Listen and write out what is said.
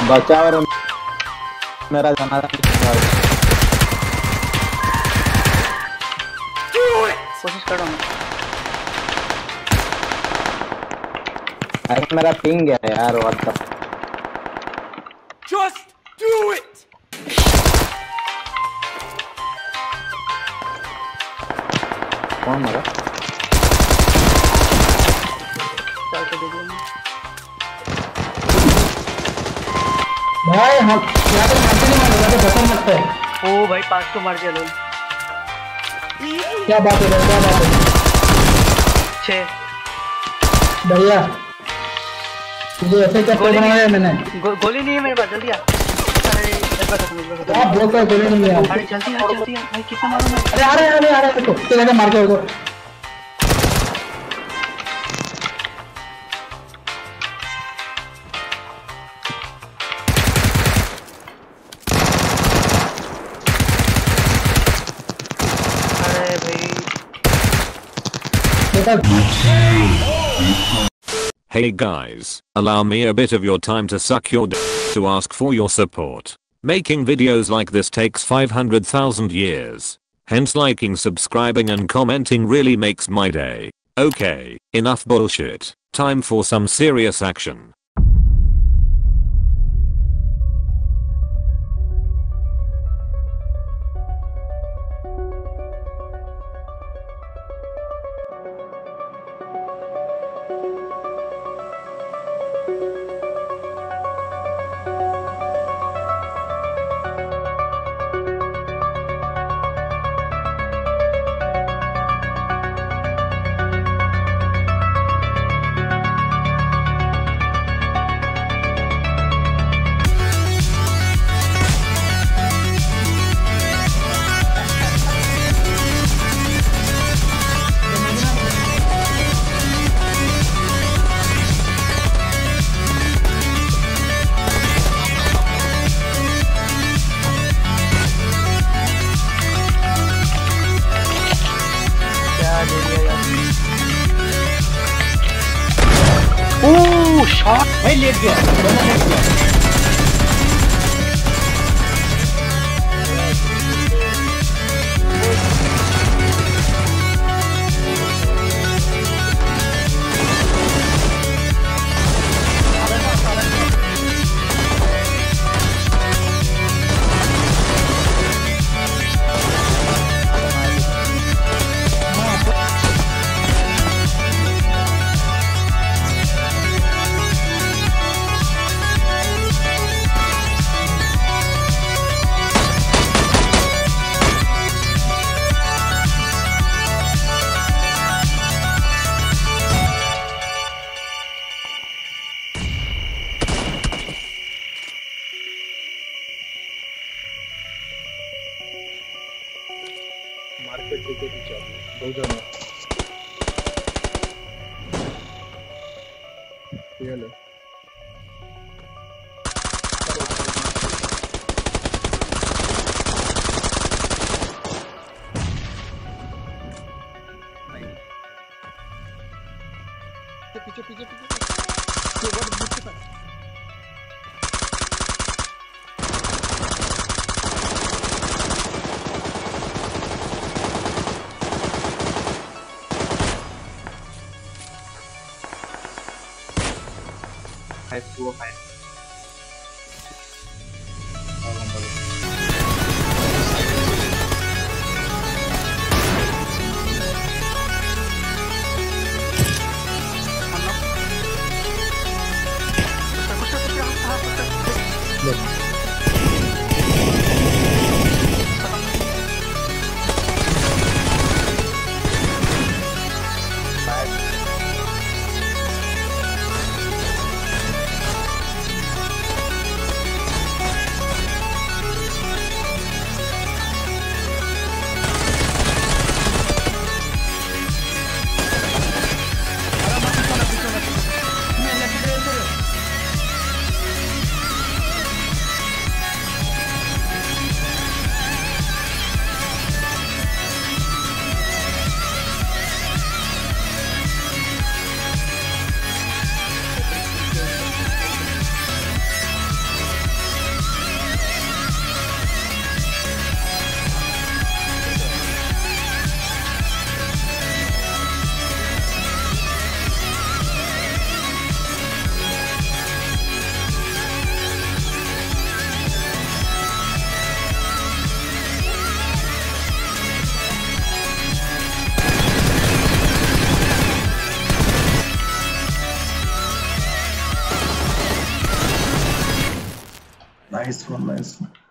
बचा और मेरा जाना कोशिश कर रहा हूँ। अरे मेरा पिंग गया यार व्हाट्सएप। Just do it. कौन मरा? चल के देखिए भाई हम यहाँ पे मारते नहीं मारेगा तो बटन लगता है। ओ भाई 5 को मार दिया लोग। क्या बात है क्या बात है 6 बढ़िया। तुझे ऐसे क्या बनाया है मैंने? गोली नहीं है मेरे पास, जल्दी आ। अरे आप ब्लॉक कर गोली नहीं है। अरे जल्दी आ भाई, कितना मारूं मैं? अरे आ रहा देखो तो जाके मार के उसको। अरे भाई Hey guys, allow me a bit of your time to suck your d to ask for your support. Making videos like this takes 500,000 years. Hence liking, subscribing and commenting really makes my day. Okay, enough bullshit. Time for some serious action. Shot भाई लेट गया दोनों late गया। Market के पीछे दो जन ये लो पीछे पीछे पीछे ये बहुत पीछे था। वो है Nice one, nice one.